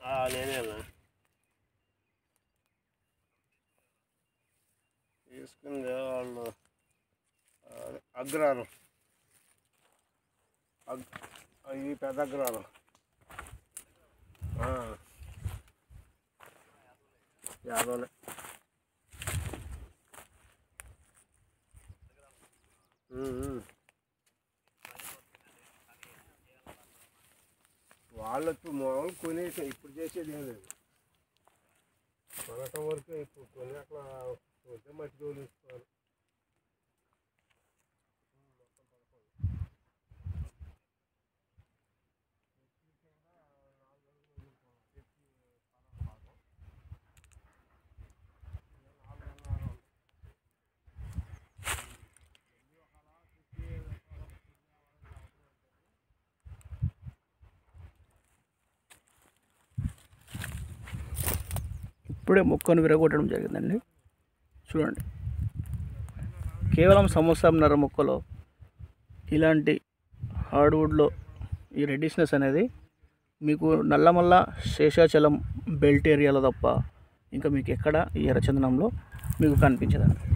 నేనేనా తీసుకుంది వాళ్ళు అగ్రారం ఇది పెద్ద అగ్రారం యాదవలే వాళ్ళు మామూలు కొనేసి ఇప్పుడు చేసేది ఏం లేదు కొనటం వరకు ఇప్పుడు కొని అట్లా వద్ద మట్టి తోలిస్తారు ఇప్పుడే మొక్కను విరగొట్టడం జరిగిందండి. చూడండి, కేవలం సంవత్సరంన్నర మొక్కలో ఇలాంటి హార్డ్వుడ్లో ఈ రెడ్డిష్నెస్ అనేది మీకు నల్లమల్ల శేషాచలం బెల్ట్ ఏరియాలో తప్ప ఇంకా మీకు ఎక్కడ ఈ ఎర్రచందనంలో మీకు కనిపించదండి.